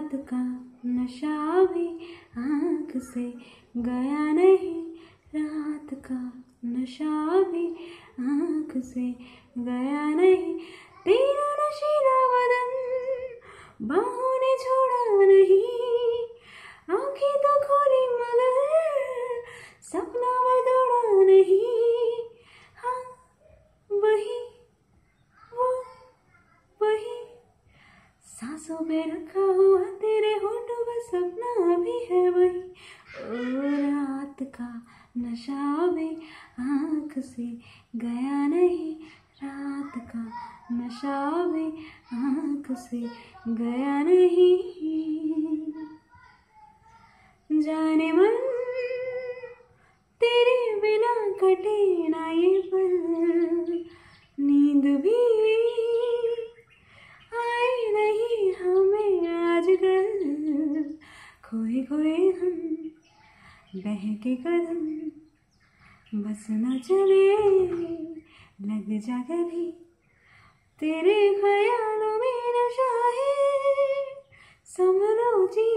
रात का नशा भी आँख से गया नहीं, रात का नशा भी आँख से गया नहीं। तेरा नशीला बदन बाहों ने छोड़ा नहीं, आँखें तो खोली मगर सपना में दौड़ा नहीं। हाँ वही वो वही सांसों में रखा हुआ तेरे होठों का सपना भी है वही। ओ रात का नशा भी आँख से गया नहीं, रात का नशा भी आँख से गया नहीं। जाने मन तेरे बिना कटे ना ये पल, नींद भी आए नहीं हमें आजकल। खोए खोए हम बहके कदम, बस न चले लग जा कभी, तेरे ख्यालों में नशा है संभलो जी।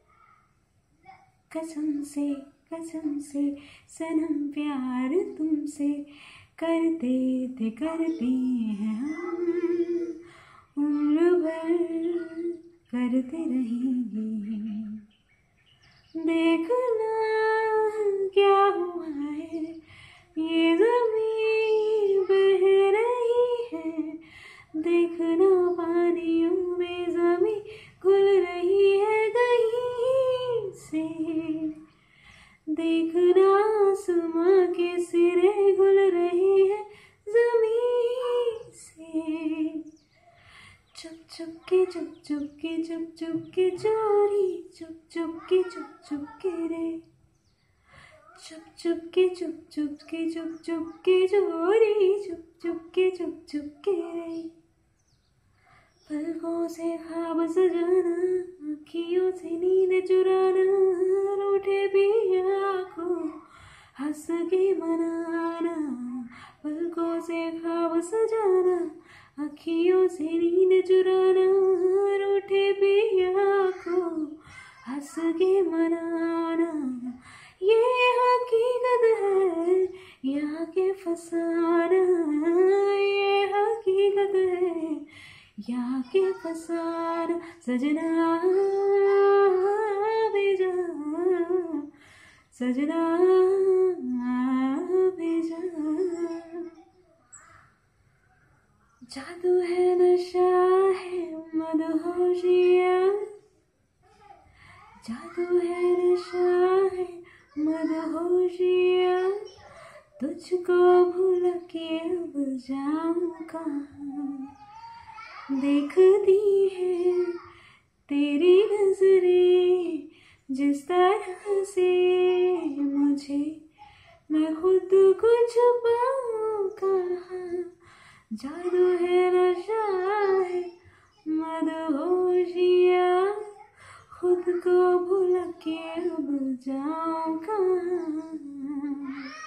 कसम से सनम प्यार तुमसे करते थे करते हैं हम, उम्र भर करते रहेंगे। देखना क्या हुआ है, ये ज़मीं बह रही है, देखना पानियों में ज़मीं घुल रही है कहीं से, देखना आसमां के सिरे घुल रहे हैं ज़मीं से। चुप चुप के चोरी, चुप के रे, चुप के चोरी, चुप के रे। पलकों से ख्वाब सजाना, आँखियों से नींद चुराना, रूठे पिया को हंस के मनाना। पलकों से ख्वाब सजाना, आँखियों से नींद चुराना, रूठे पिया को हंस के मनाना। ये हकीकत है यहाँ के फसाना, ये हकीकत है यहाँ के फसाना। सजना भेजा, सजना भेजा, जादू है नशा है मदहोशिया, जादू है नशा है मदहोशिया। तुझको भूल के अब जाऊं कहाँ, देखती है तेरी नजरें जिस तरह से मुझे, मैं खुद को छुपाऊं कहाँ। जादू है नशा है मदहोशिया, खुद को भूल के अब जाऊं कहाँ।